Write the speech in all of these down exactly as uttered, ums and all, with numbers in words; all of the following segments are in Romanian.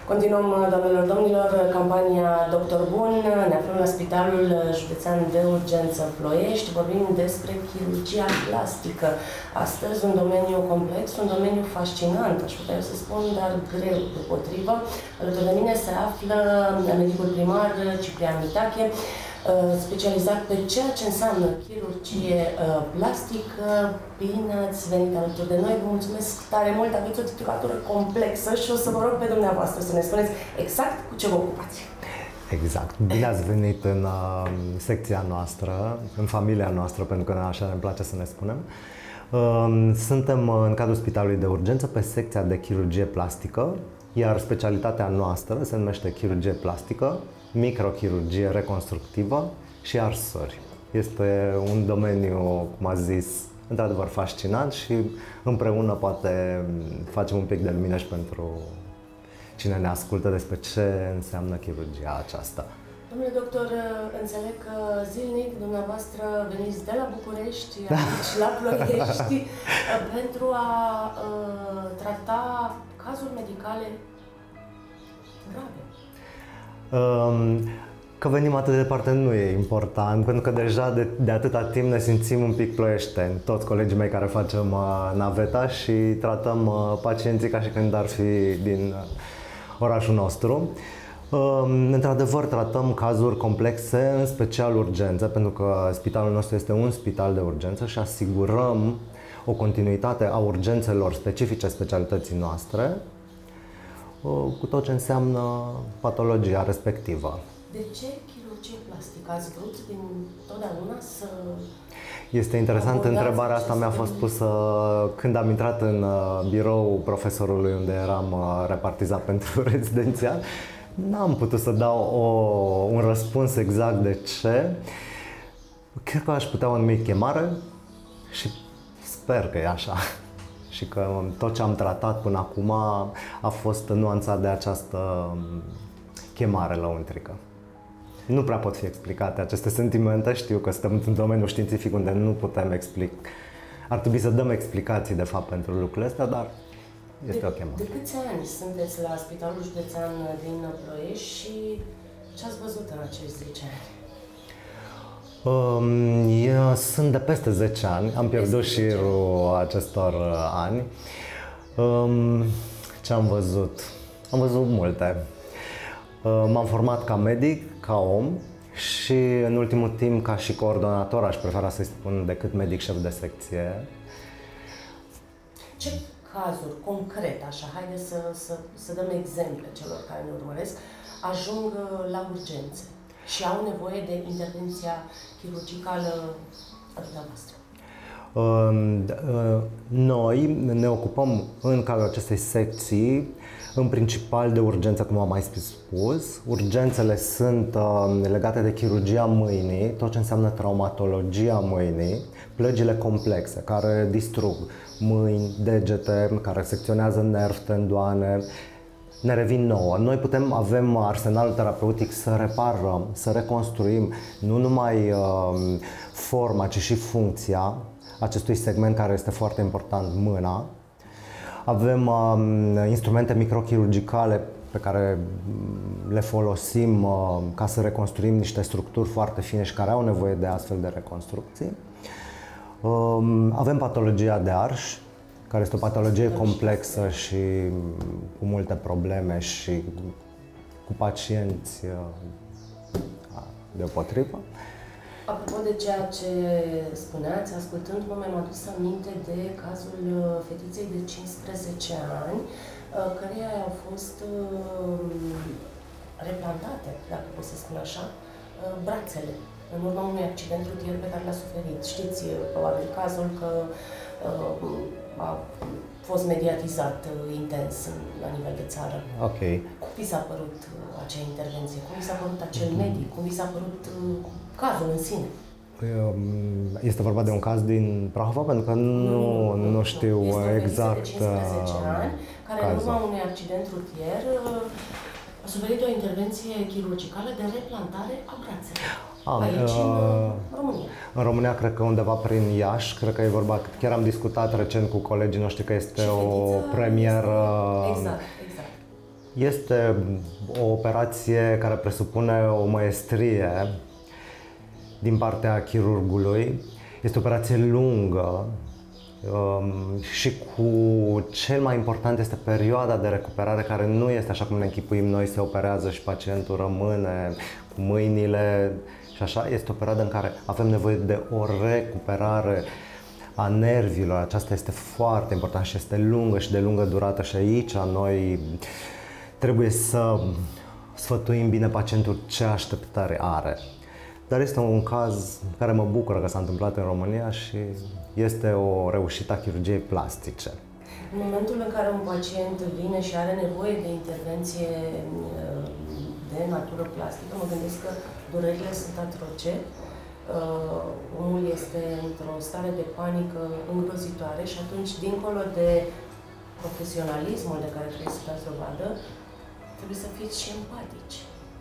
Continuăm, doamnelor, domnilor, campania Doctor Bun. Ne aflăm la Spitalul Județean de Urgență Ploiești. Vorbim despre chirurgia plastică. Astăzi un domeniu complex, un domeniu fascinant, aș putea să spun, dar greu deopotrivă. Alături de mine se află medicul primar Ciprian Mitache, specializat pe ceea ce înseamnă chirurgie plastică. Bine ați venit alături de noi, vă mulțumesc tare mult, aveți o titulatură complexă și o să vă rog pe dumneavoastră să ne spuneți exact cu ce vă ocupați. Exact. Bine ați venit în uh, secția noastră, în familia noastră, pentru că așa ne place să ne spunem. Uh, suntem în cadrul Spitalului de Urgență pe secția de chirurgie plastică, iar specialitatea noastră se numește chirurgie plastică, microchirurgie reconstructivă și arsări. Este un domeniu, cum ați zis, într-adevăr fascinant și împreună poate facem un pic de lumină și pentru cine ne ascultă despre ce înseamnă chirurgia aceasta. Domnule doctor, înțeleg că zilnic dumneavoastră veniți de la București, aici la Ploiești, pentru a uh, trata cazuri medicale grave. Că venim atât de departe nu e important, pentru că deja de, de atâta timp ne simțim un pic ploieșteni, toți colegii mei care facem uh, naveta și tratăm uh, pacienții ca și când ar fi din uh, orașul nostru. Uh, într-adevăr, tratăm cazuri complexe, în special urgențe, pentru că spitalul nostru este un spital de urgență și asigurăm o continuitate a urgențelor specifice specialității noastre, cu tot ce înseamnă patologia respectivă. De ce chirurgie plastică? Ați vrut din totdeauna să... Este interesant, întrebarea asta mi-a fost pusă când am intrat în birou profesorului unde eram repartizat pentru rezidențial. N-am putut să dau o, un răspuns exact de ce. Cred că aș putea o numi chemare și sper că e așa. Și că tot ce am tratat până acum a fost nuanțat de această chemare lăuntrică. Nu prea pot fi explicate aceste sentimente, știu că suntem într-un domeniu științific unde nu putem explica. Ar trebui să dăm explicații, de fapt, pentru lucrurile astea, dar este de, o chemare. De câți ani sunteți la Spitalul Județean din Ploiești și ce ați văzut în acești zece ani? Eu sunt de peste zece ani, am pierdut șirul acestor ani. Ce am văzut? Am văzut multe. M-am format ca medic, ca om și în ultimul timp ca și coordonator, aș prefera să-i spun decât medic șef de secție. Ce cazuri concret, așa, haideți să, să, să dăm exemple celor care ne urmăresc, ajung la urgențe și au nevoie de intervenția chirurgicală a dumneavoastră? Noi ne ocupăm în cadrul acestei secții în principal de urgență, cum am mai spus. Urgențele sunt legate de chirurgia mâinii, tot ce înseamnă traumatologia mâinii, plăgile complexe care distrug mâini, degete, care secționează nervi, tendoane. Ne revin nouă. Noi putem, avem arsenalul terapeutic să reparăm, să reconstruim nu numai uh, forma, ci și funcția acestui segment care este foarte important, mâna. Avem uh, instrumente microchirurgicale pe care le folosim uh, ca să reconstruim niște structuri foarte fine și care au nevoie de astfel de reconstrucții. Uh, avem patologia de arș, care este o patologie complexă și cu multe probleme și cu pacienți deopotrivă. Apropo de ceea ce spuneați, ascultându-mă, mi-am adus aminte de cazul fetiței de cincisprezece ani, căreia au fost replantate, dacă pot să spun așa, brațele, în urma unui accident rutier pe care l-a suferit. Știți, probabil, cazul că a fost mediatizat intens la nivel de țară. Ok. Cum vi s-a părut acea intervenție? Cum vi s-a părut acel medic? Cum vi s-a părut cazul în sine? Este vorba de un caz din Prahova? Pentru că nu, nu, nu, nu știu este exact de cincisprezece ani, care cazul. În urma unui accident rutier a suferit o intervenție chirurgicală de replantare a brațelor. Am, Aici, uh, în România. În România, cred că undeva prin Iași, cred că e vorba, chiar am discutat recent cu colegii noștri că este o premieră exact, exact. Este o operație care presupune o maestrie din partea chirurgului. Este o operație lungă și cu cel mai important este perioada de recuperare, care nu este așa cum ne închipuim noi, se operează și pacientul rămâne cu mâinile și așa. Este o perioadă în care avem nevoie de o recuperare a nervilor. Aceasta este foarte important și este lungă și de lungă durată și aici noi trebuie să sfătuim bine pacientul ce așteptări are. Dar este un caz care mă bucură că s-a întâmplat în România și este o reușită a chirurgiei plastice. În momentul în care un pacient vine și are nevoie de intervenție de natură plastică, mă gândesc că durerile sunt atroce, omul este într-o stare de panică îngrozitoare și atunci, dincolo de profesionalismul de care trebuie să dați dovadă, trebuie să fiți și empatici.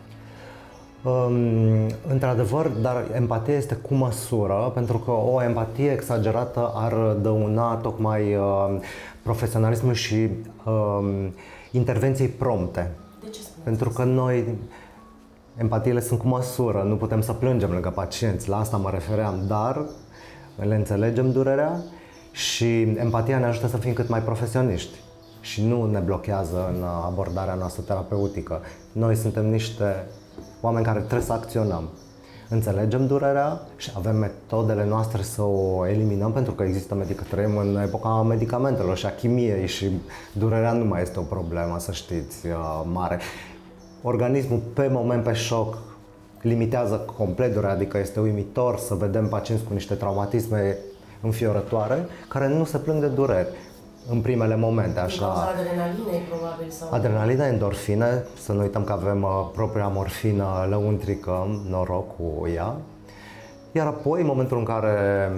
Um, într-adevăr, dar empatia este cu măsură, pentru că o empatie exagerată ar dăuna tocmai uh, profesionalismul și uh, intervenției prompte. De ce spuneți? Pentru că noi, empatiile sunt cu măsură, nu putem să plângem lângă pacienți, la asta mă refeream, dar le înțelegem durerea și empatia ne ajută să fim cât mai profesioniști și nu ne blochează în abordarea noastră terapeutică. Noi suntem niște oameni care trebuie să acționăm. Înțelegem durerea și avem metodele noastre să o eliminăm, pentru că există medic, trăim în epoca medicamentelor și a chimiei și durerea nu mai este o problemă, să știți, mare. Organismul pe moment, pe șoc, limitează complet durerea, adică este uimitor să vedem pacienți cu niște traumatisme înfiorătoare care nu se plâng de dureri în primele momente, așa. Din cauza adrenalinei, probabil, sau... Adrenalina, endorfine, să nu uităm că avem uh, propria morfină lăuntrică, noroc cu ea. Iar apoi, în momentul în care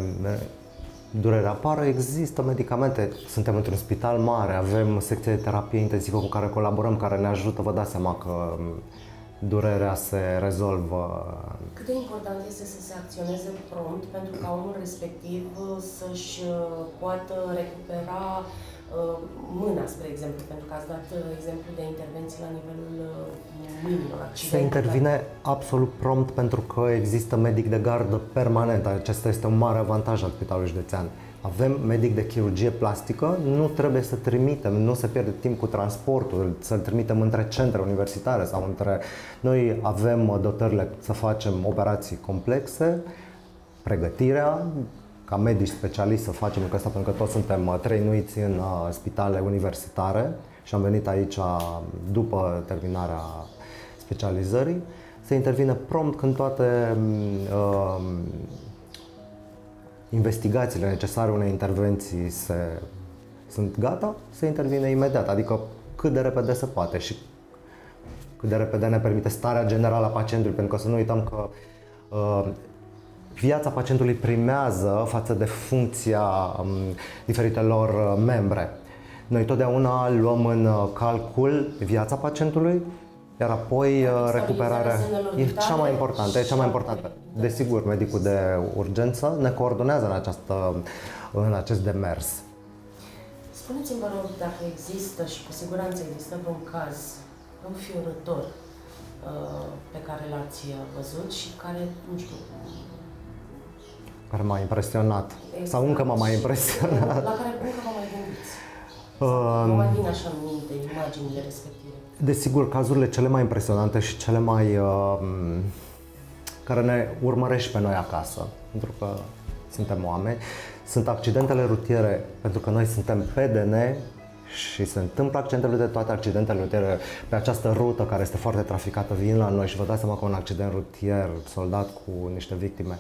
durerea apare, există medicamente. Suntem într-un spital mare, avem secție de terapie intensivă cu care colaborăm, care ne ajută, vă dați seama că durerea se rezolvă. Cât de important este să se acționeze prompt pentru ca omul respectiv să-și poată recupera mâna, spre exemplu, pentru că ați dat exemplu de intervenții la nivelul mâinilor, accidente. Se intervine absolut prompt pentru că există medic de gardă permanent. Acesta este un mare avantaj al Spitalului Județean. Avem medic de chirurgie plastică, nu trebuie să trimitem, nu se pierde timp cu transportul, să-l trimitem între centre universitare sau între... Noi avem dotările să facem operații complexe, pregătirea, ca medici specialiști să facem lucrul ăsta, pentru că toți suntem trăinuiți în spitale universitare și am venit aici după terminarea specializării. Se intervine prompt când toate uh, investigațiile necesare unei intervenții se, sunt gata, se intervine imediat, adică cât de repede se poate și cât de repede ne permite starea generală a pacientului, pentru că să nu uităm că uh, viața pacientului primează față de funcția um, diferitelor membre. Noi totdeauna luăm în calcul viața pacientului, iar apoi recuperarea e cea mai importantă, e cea mai importantă. Desigur, medicul de urgență ne coordonează în, această, în acest demers. Spuneți-mi, vă rog, dacă există, și cu siguranță există vreun caz înfiorător pe care l-ați văzut și care, nu știu... Care m-a impresionat. Exact. Sau încă m-a mai impresionat. La care încă vă mai gândiți? Sau um, mai vin așa în minte imaginile respective? Desigur, cazurile cele mai impresionante și cele mai... Uh, care ne urmăresc pe noi acasă, pentru că suntem oameni, sunt accidentele rutiere, pentru că noi suntem P D N și se întâmplă accidentele de toate accidentele rutiere pe această rută care este foarte traficată, vin la noi și vă dați seama că un accident rutier, soldat cu niște victime,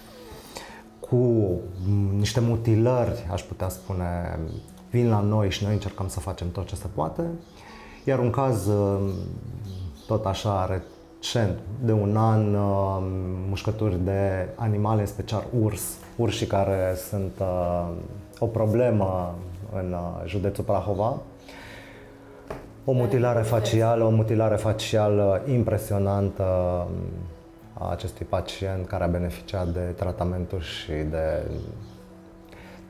cu niște mutilări, aș putea spune, vin la noi și noi încercăm să facem tot ce se poate. Iar un caz tot așa recent, de un an, mușcături de animale, în special urs, urșii care sunt o problemă în județul Prahova. O mutilare facială, o mutilare facială impresionantă a acestui pacient care a beneficiat de tratamentul și de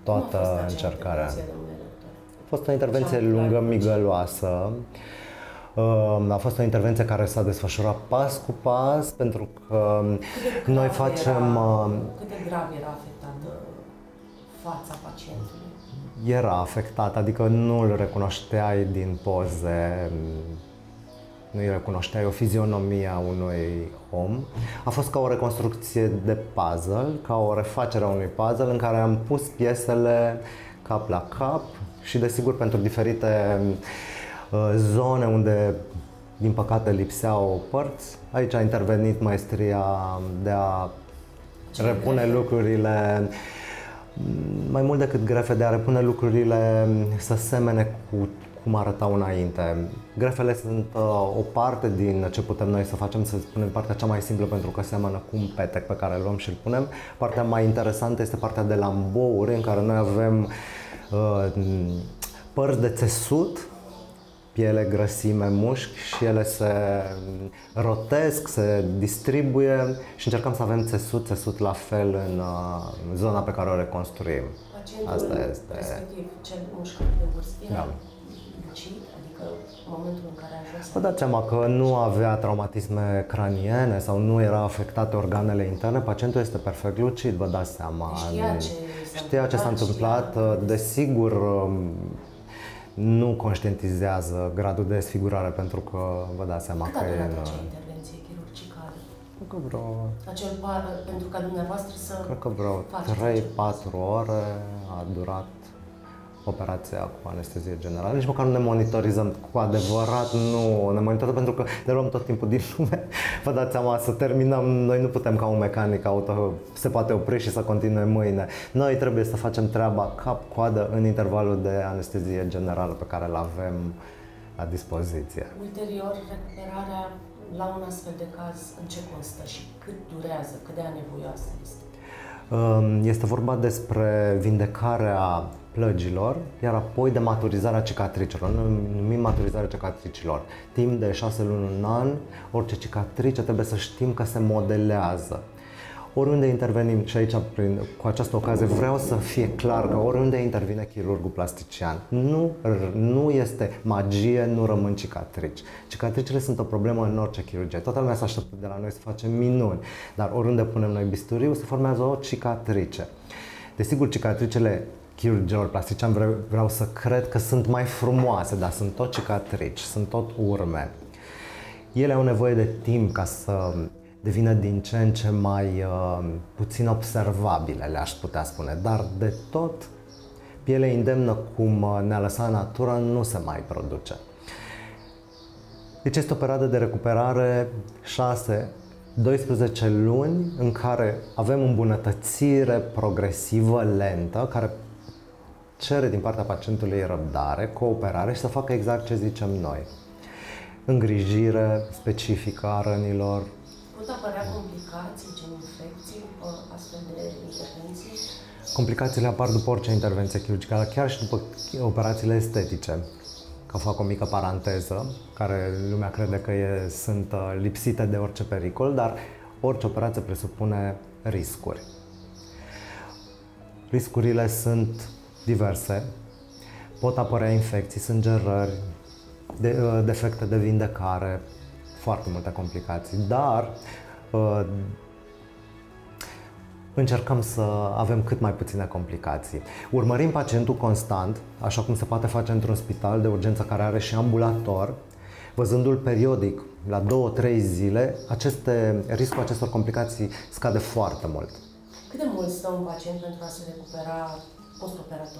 toată încercarea. A fost o intervenție lungă, migăloasă. A fost o intervenție care s-a desfășurat pas cu pas, pentru că noi facem... Era, cât de grav era afectată fața pacientului? Era afectat, adică nu îl recunoșteai din poze, nu îi recunoșteai o fizionomie a unui om. A fost ca o reconstrucție de puzzle, ca o refacere a unui puzzle în care am pus piesele cap la cap și, desigur, pentru diferite uh, zone unde, din păcate, lipseau părți, aici a intervenit maestria de a repune lucrurile, mai mult decât grefe, de a repune lucrurile să semene cu cum arătau înainte. Grefele sunt uh, o parte din ce putem noi să facem, să spunem, partea cea mai simplă, pentru că seamănă cu un petec pe care îl luăm și îl punem. Partea mai interesantă este partea de lambouri, în care noi avem uh, părți de țesut, piele, grăsime, mușchi, și ele se rotesc, se distribuie și încercăm să avem țesut, țesut la fel în uh, zona pe care o reconstruim. Pacientul Asta este. respectiv, cel mușcat de vârstă, era Da. lucid, adică în momentul în care a ajuns... Vă dați seama că nu avea traumatisme craniene sau nu era afectate organele interne, pacientul este perfect lucid, vă dați seama. Știa ce s-a Știa ce s-a întâmplat, știa... desigur nu conștientizează gradul de desfigurare, pentru că vă dați seama Cât că a e durat în... acea intervenție chirurgicală? Cred că vreo... Acel par, pentru ca dumneavoastră să... Cred că vreo trei patru ore a durat operația cu anestezie generală. Nici măcar nu ne monitorizăm cu adevărat, nu ne monitorizăm, pentru că ne luăm tot timpul din lume. Vă dați seama, să terminăm, noi nu putem ca un mecanic auto, se poate opri și să continue mâine. Noi trebuie să facem treaba cap-coadă în intervalul de anestezie generală pe care îl avem la dispoziție. Ulterior, recuperarea la un astfel de caz, în ce constă și cât durează, cât de anevoioasă este? Este vorba despre vindecarea plăgilor, iar apoi de maturizarea cicatricilor. Noi numim maturizarea cicatricilor. Timp de șase luni, un an, orice cicatrice trebuie să știm că se modelează. Oriunde intervenim, și aici prin, cu această ocazie vreau să fie clar că oriunde intervine chirurgul plastician, nu, nu este magie, nu rămân cicatrici. Cicatricile sunt o problemă în orice chirurgie. Toată lumea se așteaptă de la noi să facem minuni, dar oriunde punem noi bisturiu, se formează o cicatrice. Desigur, cicatricele chirurgilor plasticiani vreau, vreau să cred că sunt mai frumoase, dar sunt tot cicatrici, sunt tot urme. Ele au nevoie de timp ca să devină din ce în ce mai uh, puțin observabile, le-aș putea spune, dar de tot piele indemnă cum ne-a lăsat natura nu se mai produce. Deci este o perioadă de recuperare șase doisprezece luni în care avem îmbunătățire progresivă, lentă, care cere din partea pacientului răbdare, cooperare și să facă exact ce zicem noi. Îngrijire specifică a rănilor. Pot apărea complicații, gen infecții, după astfel de intervenții? Complicațiile apar după orice intervenție chirurgicală, chiar și după operațiile estetice. Că fac o mică paranteză, care lumea crede că e, sunt lipsite de orice pericol, dar orice operație presupune riscuri. Riscurile sunt diverse. Pot apărea infecții, sângerări, de, defecte de vindecare, foarte multe complicații, dar uh, încercăm să avem cât mai puține complicații. Urmărim pacientul constant, așa cum se poate face într-un spital de urgență care are și ambulator, văzându-l periodic, la două trei zile, aceste, riscul acestor complicații scade foarte mult. Cât de mult stă un pacient pentru a se recupera post-operator?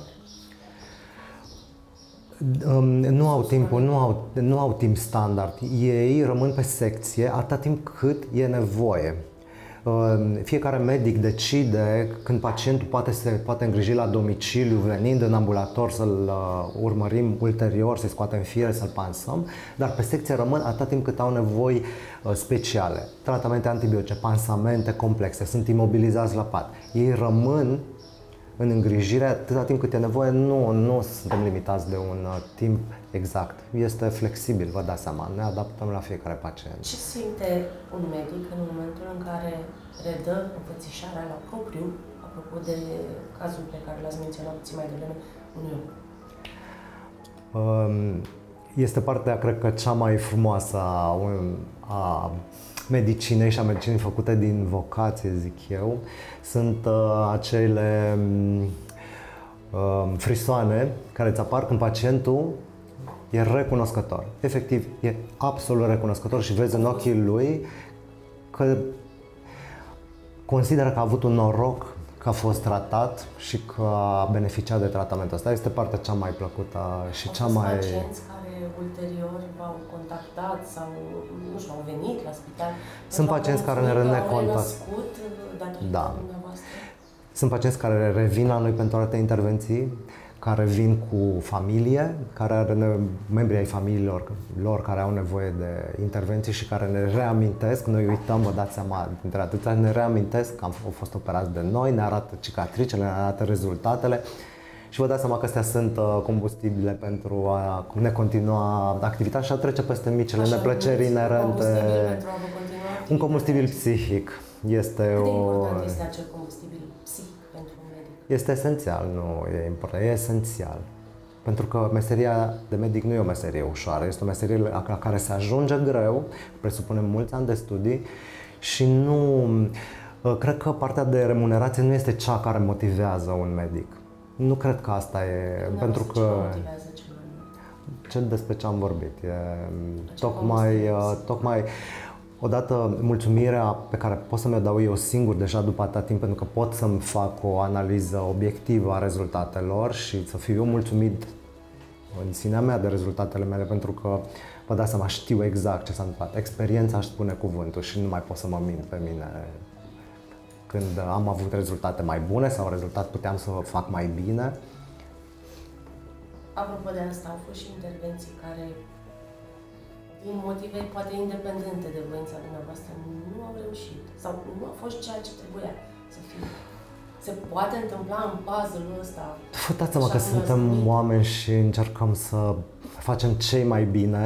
Nu au timpul, nu au, nu au timp standard. Ei rămân pe secție atâta timp cât e nevoie. Fiecare medic decide când pacientul poate se poate îngriji la domiciliu, venind în ambulator să-l urmărim ulterior, să-i scoatem fiere, să-l pansăm, dar pe secție rămân atâta timp cât au nevoi speciale. Tratamente antibiotice, pansamente complexe, sunt imobilizați la pat. Ei rămân în îngrijire atâta timp cât e nevoie, nu, nu suntem limitați de un uh, timp exact. Este flexibil, vă dați seama, ne adaptăm la fiecare pacient. Ce simte un medic în momentul în care redă înfățișarea la propriu, apropo de cazul pe care l-ați menționat puțin mai devreme, unui om? Um, Este partea, cred că, cea mai frumoasă a, a medicinei și a medicinii făcute din vocație, zic eu. Sunt uh, acele uh, frisoane care îți apar când pacientul e recunoscător. Efectiv, e absolut recunoscător și vezi în ochii lui că consideră că a avut un noroc, că a fost tratat și că a beneficiat de tratamentul ăsta. Este partea cea mai plăcută și au cea fost mai... pacienți care ulterior v-au contactat sau, nu știu, au venit la spital? Sunt pacienți care ne recontact. Da. Sunt pacienți care revin la noi pentru alte intervenții, care vin cu familie, care are membrii ai familiilor lor care au nevoie de intervenții și care ne reamintesc, noi uităm, vă dați seama, dintre atâția, ne reamintesc că am fost operați de noi, ne arată cicatricele, ne arată rezultatele și vă dați seama că astea sunt combustibile pentru a ne continua activitatea și a trece peste micile Așa, neplăceri inerente. Un combustibil psihic. Este Cât de o... important este acel combustibil psihic pentru un medic? Este esențial, nu e important, e esențial. Pentru că meseria de medic nu e o meserie ușoară, este o meserie la care se ajunge greu, presupune mulți ani de studii și nu... Cred că partea de remunerație nu este cea care motivează un medic. Nu cred că asta e, nu pentru că... Ce motivează cel mai mult? Ce despre ce am vorbit, e tocmai, tocmai odată mulțumirea pe care pot să mi-o dau eu singur deja după atâta timp, pentru că pot să-mi fac o analiză obiectivă a rezultatelor și să fiu eu mulțumit în sinea mea de rezultatele mele, pentru că vă dați seama, știu exact ce s-a întâmplat. Experiența își spune cuvântul și nu mai pot să mă mint pe mine când am avut rezultate mai bune sau rezultat puteam să fac mai bine. Apropo de asta, au fost și intervenții care, din motive poate independente de voința dumneavoastră, nu au reușit sau nu a fost ceea ce trebuia să fie. Se poate întâmpla în puzzle-ul ăsta? Vă dați seama că suntem oameni și încercăm să facem ce mai bine.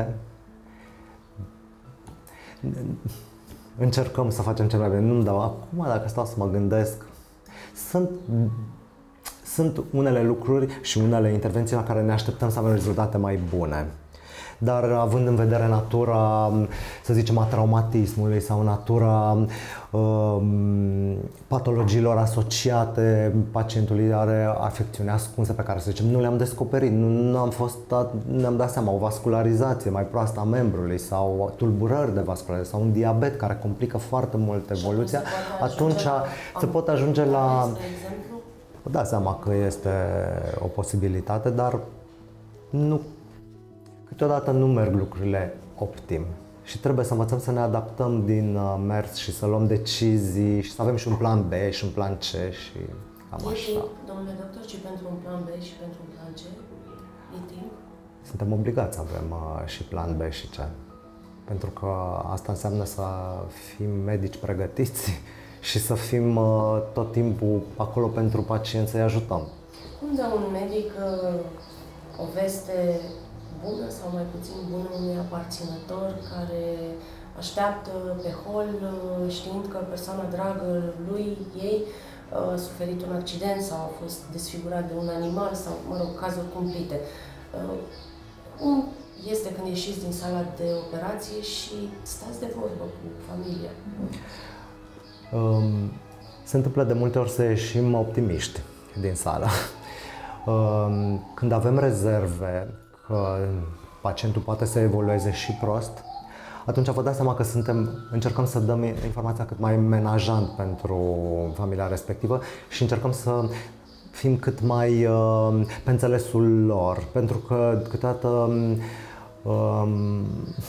Încercăm să facem ce mai bine. Nu-mi dau acum, dacă stau să mă gândesc, sunt Sunt unele lucruri și unele intervenții la care ne așteptăm să avem rezultate mai bune. Dar având în vedere natura, să zicem, a traumatismului sau natura um, patologiilor asociate pacientului, are afecțiuni ascunse pe care, să zicem, nu le-am descoperit, nu, nu am fost, ne-am dat seama, o vascularizație mai proastă a membrului sau tulburări de vascularizație sau un diabet care complică foarte mult evoluția, atunci se pot ajunge la... Vă dați seama că este o posibilitate, dar nu, câteodată nu merg lucrurile optim și trebuie să învățăm să ne adaptăm din mers și să luăm decizii și să avem și un plan B și un plan C și cam e așa. timp, domnule doctor, și pentru un plan B și pentru un plan C? E timp? Suntem obligați să avem și plan B și C, pentru că asta înseamnă să fim medici pregătiți și să fim uh, tot timpul acolo pentru pacient, să-i ajutăm. Cum dă un medic uh, o veste bună sau mai puțin bună unui aparținător care așteaptă pe hol uh, știind că persoana dragă lui, ei, uh, a suferit un accident sau a fost desfigurat de un animal sau, mă rog, cazuri cumplite. Uh, cum este când ieșiți din sala de operație și stați de vorbă cu familia? Um, se întâmplă de multe ori să ieșim optimiști din sală. Um, când avem rezerve că pacientul poate să evolueze și prost, atunci vă dați seama că suntem, încercăm să dăm informația cât mai menajant pentru familia respectivă și încercăm să fim cât mai uh, pe înțelesul lor, pentru că câteodată um,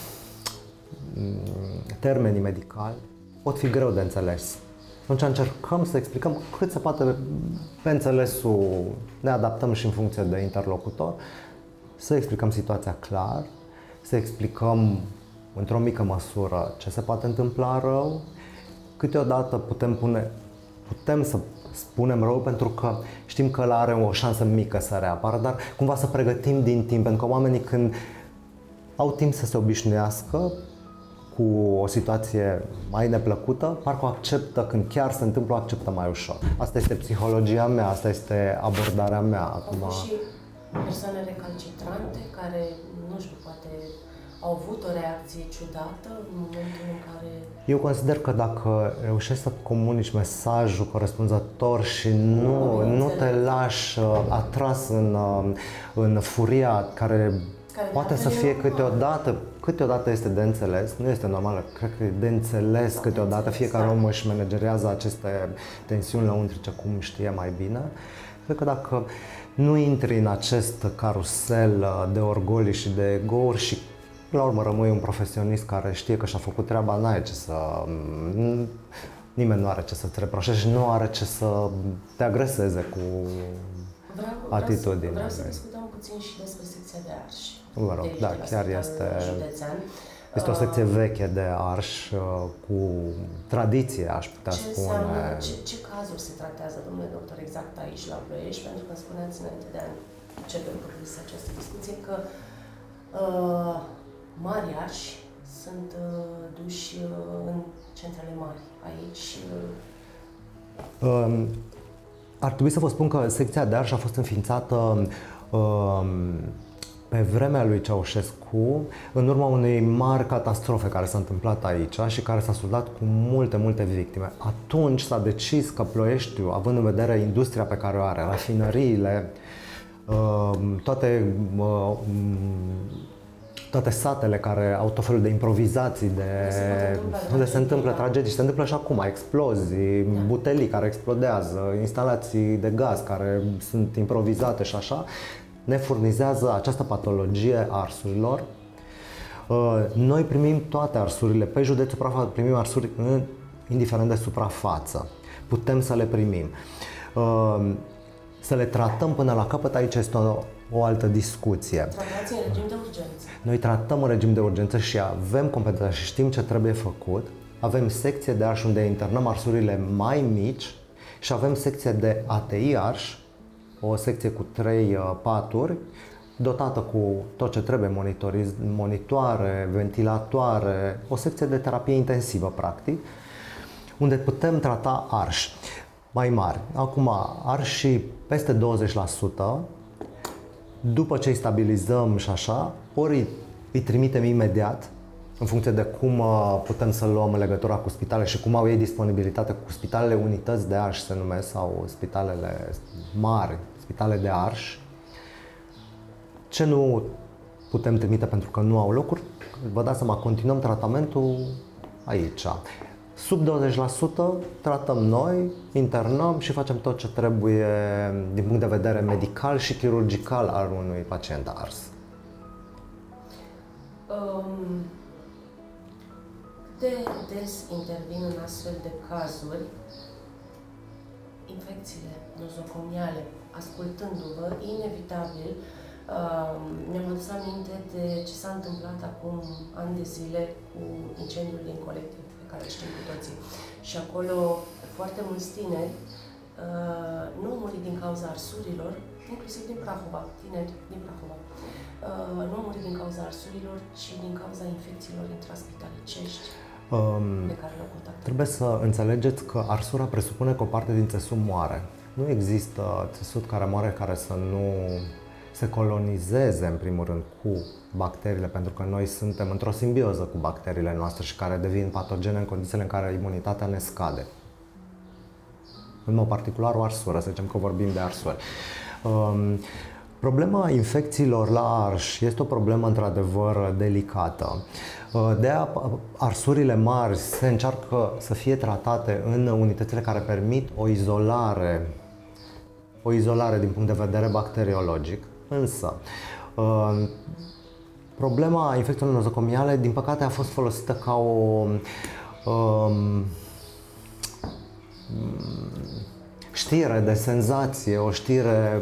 termenii medicali pot fi greu de înțeles. Atunci încercăm să explicăm cât se poate pe înțelesul, ne adaptăm și în funcție de interlocutor, să explicăm situația clar, să explicăm într-o mică măsură ce se poate întâmpla rău. Câteodată putem pune, putem să spunem rău pentru că știm că ăla are o șansă mică să reapară, dar cumva să pregătim din timp, pentru că oamenii când au timp să se obișnuiască cu o situație mai neplăcută, parcă o acceptă, când chiar se întâmplă, o acceptă mai ușor. Asta este psihologia mea, asta este abordarea mea. Acum... Au fost și persoane recalcitrante care nu știu, poate au avut o reacție ciudată în momentul în care... Eu consider că dacă reușești să comunici mesajul corespunzător și nu, nu te lași atras în, în furia care, care poate să fie câteodată, câteodată este de înțeles, nu este normal, cred că e de înțeles câteodată, fiecare om își managerează aceste tensiuni lăuntrice cum știe mai bine. Cred că dacă nu intri în acest carusel de orgolii și de ego-uri și la urmă rămâi un profesionist care știe că și-a făcut treaba, n-ai ce să... Nimeni nu are ce să-ți reproșeze și nu are ce să te agreseze cu vreau, atitudine. Vreau să, vreau să discutăm puțin și despre secția de arși. Vă rog, da, chiar este... Județean. Este o secție veche de arș, cu tradiție, aș putea ce spune. Înseamnă, ce, ce cazuri se tratează, domnule doctor, exact aici la Ploiești? Pentru că îmi spuneați înainte de a începe această discuție că uh, mari arși sunt uh, duși uh, în centrele mari. Aici... Uh... Um, ar trebui să vă spun că secția de arș a fost înființată um, pe vremea lui Ceaușescu, în urma unei mari catastrofe care s-a întâmplat aici și care s-a soldat cu multe, multe victime. Atunci s-a decis că Ploieștiul, având în vedere industria pe care o are, rafinăriile, toate, toate satele care au tot felul de improvizații, de, unde se întâmplă tragedii, și se întâmplă și acum, explozii, butelii care explodează, instalații de gaz care sunt improvizate și așa, ne furnizează această patologie a arsurilor. Noi primim toate arsurile, pe județul Suprafață primim arsuri indiferent de suprafață. Putem să le primim. Să le tratăm până la capăt, aici este o, o altă discuție. Tratați în regim de urgență. Noi tratăm în regim de urgență și avem competența și știm ce trebuie făcut. Avem secție de arș unde internăm arsurile mai mici și avem secție de A T I arș, o secție cu trei paturi, dotată cu tot ce trebuie, monitoriz, monitoare, ventilatoare, o secție de terapie intensivă, practic, unde putem trata arși mai mari. Acum, arșii peste douăzeci la sută, după ce îi stabilizăm și așa, ori îi trimitem imediat, în funcție de cum putem să luăm legătura cu spitale și cum au ei disponibilitate cu spitalele unități de arș, se numesc, sau spitalele mari, spitale de arș. Ce nu putem trimite pentru că nu au locuri, vă dați seama, continuăm tratamentul aici. Sub douăzeci la sută tratăm noi, internăm și facem tot ce trebuie din punct de vedere medical și chirurgical al unui pacient ars. Um, de des intervin în astfel de cazuri infecțiile nozocomiale. Ascultându-vă, inevitabil, uh, mi-am adus aminte de ce s-a întâmplat acum ani de zile cu incendiul din Colectiv, pe care știm cu toții. Și acolo foarte mulți tineri uh, nu au murit din cauza arsurilor, inclusiv din Prahova, tineri din Prahova. Uh, nu au murit din cauza arsurilor, ci din cauza infecțiilor intraspitalicești. Um, pe care le-au contactat. Trebuie să înțelegeți că arsura presupune că o parte din țesut moare. Nu există țesut care moare care să nu se colonizeze, în primul rând, cu bacteriile, pentru că noi suntem într-o simbioză cu bacteriile noastre și care devin patogene în condițiile în care imunitatea ne scade. În mod particular, o arsură, să zicem că vorbim de arsuri. Um, Problema infecțiilor la arș este o problemă într-adevăr delicată. De-aia arsurile mari se încearcă să fie tratate în unitățile care permit o izolare, o izolare din punct de vedere bacteriologic. Însă, problema infecțiilor nozocomiale, din păcate, a fost folosită ca o um, știre de senzație, o știre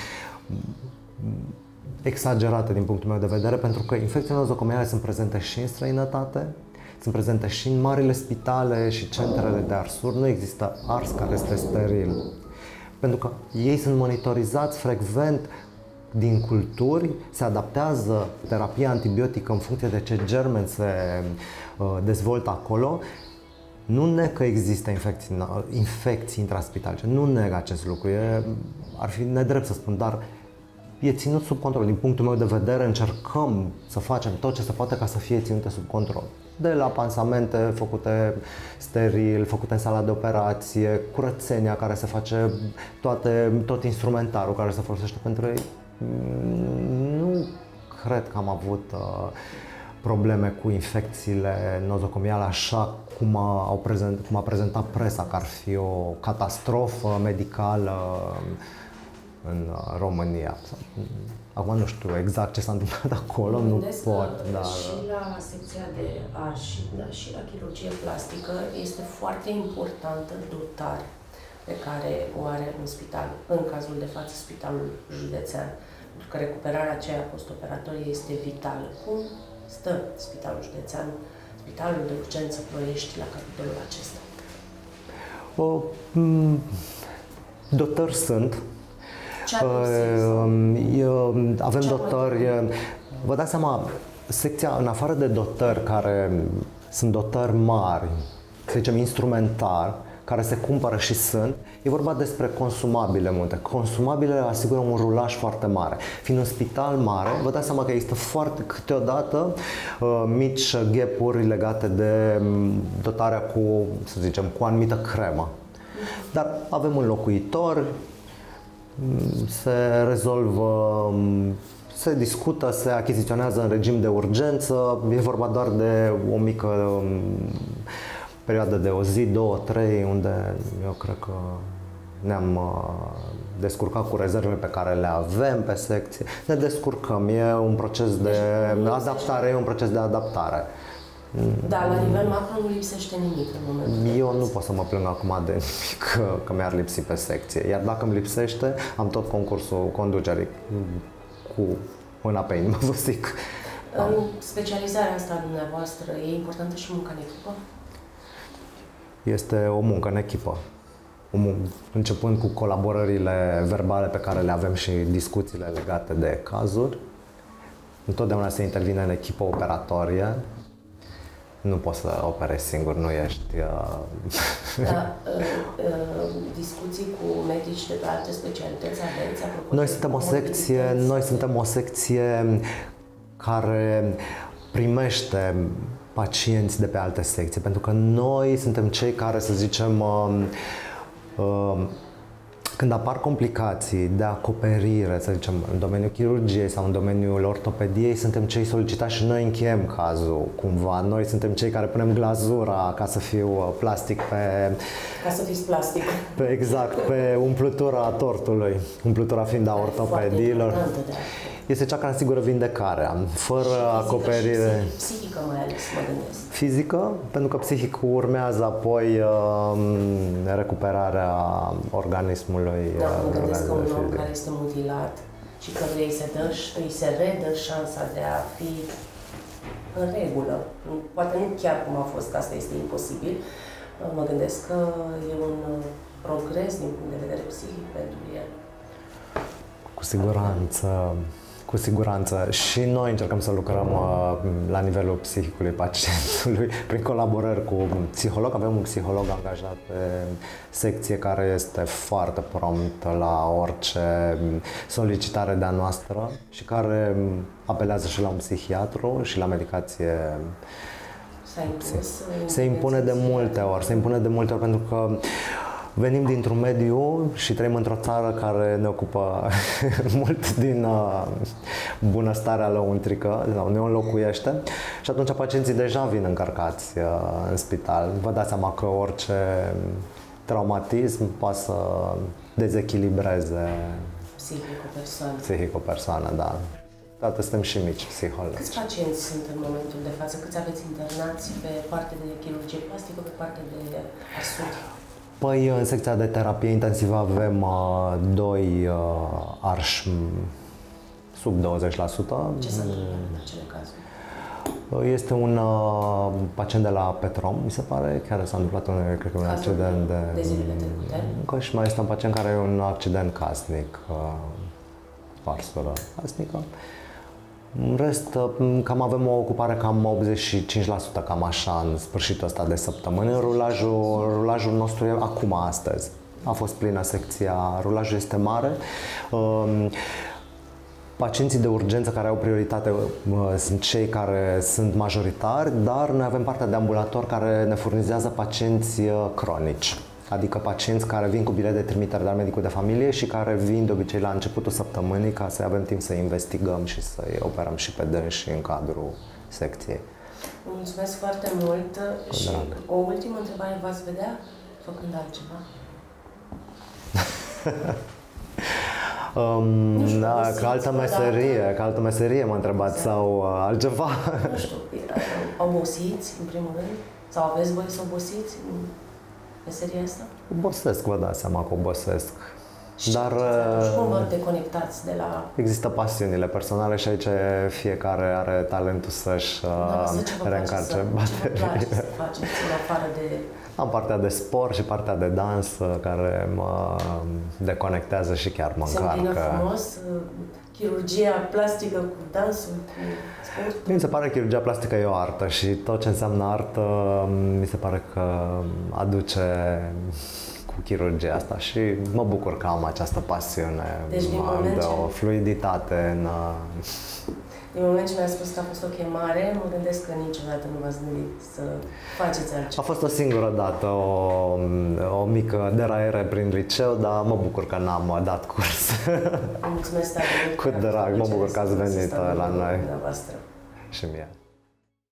exagerată din punctul meu de vedere, pentru că infecțiile nozocomiale sunt prezente și în străinătate, sunt prezente și în marile spitale și centrele de arsuri. Nu există ars care este steril, pentru că ei sunt monitorizați frecvent din culturi, se adaptează terapia antibiotică în funcție de ce germeni se uh, dezvoltă acolo. Nu neg că există infecții, infecții intraspitalice, nu neg acest lucru, e, ar fi nedrept să spun, dar e ținut sub control. Din punctul meu de vedere, încercăm să facem tot ce se poate ca să fie ținută sub control. De la pansamente făcute steril, făcute în sala de operație, curățenia care se face, toate, tot instrumentarul care se folosește pentru ei. Nu cred că am avut uh, probleme cu infecțiile nozocomiale așa cum a, au prezent, cum a prezentat presa, că ar fi o catastrofă medicală în România. Acum nu știu exact ce s-a întâmplat acolo, nu pot, dar... Și la secția de arși, dar și la chirurgie plastică este foarte importantă dotarea pe care o are un spital, în cazul de față Spitalul Județean, pentru că recuperarea aceea postoperatorie este vitală. Cum stă Spitalul Județean, Spitalul de Urgență Ploiești la capitolul acesta? O, dotări sunt. Uh, avem dotări, vă dați seama, secția, în afară de dotări care sunt dotări mari, să zicem instrumentar, care se cumpără și sunt, e vorba despre consumabile multe. Consumabilele asigură un rulaj foarte mare. Fiind un spital mare, vă dați seama că există foarte câteodată uh, mici gap-uri legate de dotarea cu, să zicem, cu o anumită cremă. Dar avem înlocuitori, se rezolvă, se discută, se achiziționează în regim de urgență, e vorba doar de o mică perioadă de o zi, două, trei, unde eu cred că ne-am descurcat cu rezervele pe care le avem pe secție. Ne descurcăm, e un proces de adaptare, e un proces de adaptare. Da, la nivel macro nu lipsește nimic în momentul. Eu nu pot să mă plâng acum de nimic că, că mi-ar lipsi pe secție. Iar dacă îmi lipsește, am tot concursul conducerii cu mâna pe inimă, vă zic. În specializarea asta dumneavoastră, e importantă și munca în echipă? Este o muncă în echipă. Începând cu colaborările verbale pe care le avem și discuțiile legate de cazuri. Întotdeauna se intervine în echipă operatorie. Nu poți să operezi singur, nu ești... Uh... Da, uh, uh, discuții cu medici de pe alte specialități aveți? Noi suntem o secție, noi suntem o secție care primește pacienți de pe alte secții, pentru că noi suntem cei care, să zicem, uh, uh, când apar complicații de acoperire, să zicem, în domeniul chirurgiei sau în domeniul ortopediei, suntem cei solicitați și noi încheiem cazul, cumva. Noi suntem cei care punem glazura ca să fiu plastic pe... Ca să fiți plastic. Pe, exact, pe umplutura tortului, umplutura fiind a ortopediilor. Este cea care asigură vindecarea, fără și acoperire. Și psihică mai ales, mă gândesc. Fizică, pentru că psihicul urmează apoi uh, recuperarea organismului. Da, mă uh, gândesc că un om fizic. care este mutilat și că îi se, dă, îi se redă șansa de a fi în regulă. Poate nu chiar cum a fost, că asta este imposibil. Mă gândesc că e un progres din punct de vedere psihic pentru el. Cu siguranță, cu siguranță. Și noi încercăm să lucrăm uh, la nivelul psihicului pacientului prin colaborări cu un psiholog. Avem un psiholog angajat pe secție care este foarte prompt la orice solicitare de-a noastră și care apelează și la un psihiatru și la medicație. Se impune de multe ori, se impune de multe ori pentru că venim dintr-un mediu și trăim într-o țară care ne ocupă mult din uh, bunăstarea lăuntrică, sau ne înlocuiește și atunci pacienții deja vin încărcați uh, în spital. Vă dați seama că orice traumatism poate să dezechilibreze psihic o persoană. Psihic o persoană, da. Toate suntem și mici psihologi. Câți pacienți sunt în momentul de față? Câți aveți internați pe partea de chirurgie plastică, pe partea de arsuri? Păi, în secția de terapie intensivă avem uh, doi uh, arși sub douăzeci la sută. Ce se întâmplă în acele cazuri? Este un uh, pacient de la Petrom, mi se pare, chiar s-a întâmplat un, cred că un Cazul accident de... de zilele trecute? Încă și mai este un pacient care are un accident casnic, uh, parsură casnică. În rest, cam avem o ocupare cam optzeci și cinci la sută, cam așa, în sfârșitul ăsta de săptămână. Rulajul, rulajul nostru e acum, astăzi. A fost plină secția, rulajul este mare. Pacienții de urgență care au prioritate sunt cei care sunt majoritari, dar noi avem partea de ambulator care ne furnizează pacienți cronici. Adică pacienți care vin cu bilet de trimitere de la medicul de familie și care vin de obicei la începutul săptămânii ca să avem timp să investigăm și să-i operăm și pe dânsi în cadrul secției. Mulțumesc foarte mult și drag. O ultimă întrebare, v-ați vedea făcând altceva? Um, nu știu, da, simți ca altă meserie, ca altă meserie mă întrebați exact. Sau uh, altceva? Nu știu, obosiți în primul rând? Sau aveți voi să obosiți în meseria asta? Obosesc, vă dați seama că obosesc. Și Dar și cum vă deconectați de la... Există pasiunile personale și aici fiecare are talentul să-și uh, reîncarce bateriile. Ce vă place să faceți în afară de... Am partea de sport și partea de dans care mă deconectează și chiar mă încarcă. Se îmbină frumos chirurgia plastică cu dansul, cu sportul? Mi se pare că chirurgia plastică e o artă și tot ce înseamnă artă mi se pare că aduce cu chirurgia asta și mă bucur că am această pasiune, deci, am de ce... o fluiditate în... Din moment ce mi-a spus că a fost o chemare, mă gândesc că niciodată nu v-ați gândit să faceți altceva. A fost o singură dată, o, o mică deraiere prin liceu, dar mă bucur că n-am dat curs. Mulțumesc tare mult. Cu drag, mă bucur că ați venit la noi. Dumneavoastră. Și mie.